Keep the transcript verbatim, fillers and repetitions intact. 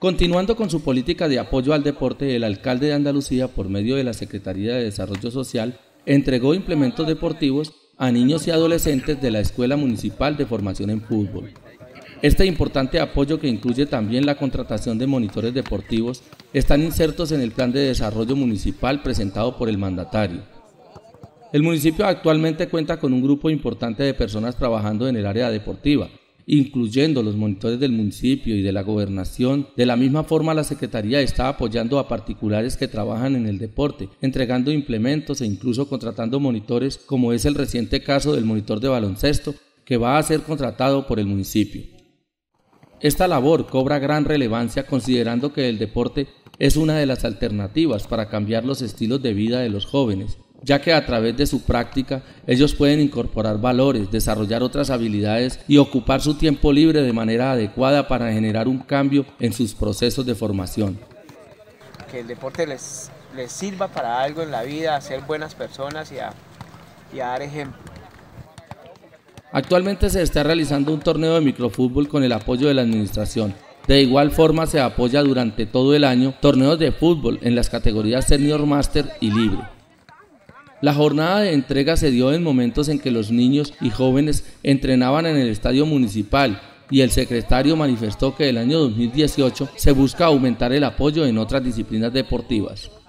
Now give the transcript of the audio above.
Continuando con su política de apoyo al deporte, el alcalde de Andalucía, por medio de la Secretaría de Desarrollo Social, entregó implementos deportivos a niños y adolescentes de la Escuela Municipal de Formación en Fútbol. Este importante apoyo, que incluye también la contratación de monitores deportivos, están insertos en el plan de desarrollo municipal presentado por el mandatario. El municipio actualmente cuenta con un grupo importante de personas trabajando en el área deportiva, incluyendo los monitores del municipio y de la gobernación. De la misma forma, la Secretaría está apoyando a particulares que trabajan en el deporte, entregando implementos e incluso contratando monitores, como es el reciente caso del monitor de baloncesto, que va a ser contratado por el municipio. Esta labor cobra gran relevancia, considerando que el deporte es una de las alternativas para cambiar los estilos de vida de los jóvenes, ya que a través de su práctica ellos pueden incorporar valores, desarrollar otras habilidades y ocupar su tiempo libre de manera adecuada para generar un cambio en sus procesos de formación. Que el deporte les, les sirva para algo en la vida, a ser buenas personas y a, y a dar ejemplo. Actualmente se está realizando un torneo de microfútbol con el apoyo de la administración. De igual forma se apoya durante todo el año torneos de fútbol en las categorías Senior, Master y Libre. La jornada de entrega se dio en momentos en que los niños y jóvenes entrenaban en el estadio municipal, y el secretario manifestó que el año dos mil dieciocho se busca aumentar el apoyo en otras disciplinas deportivas.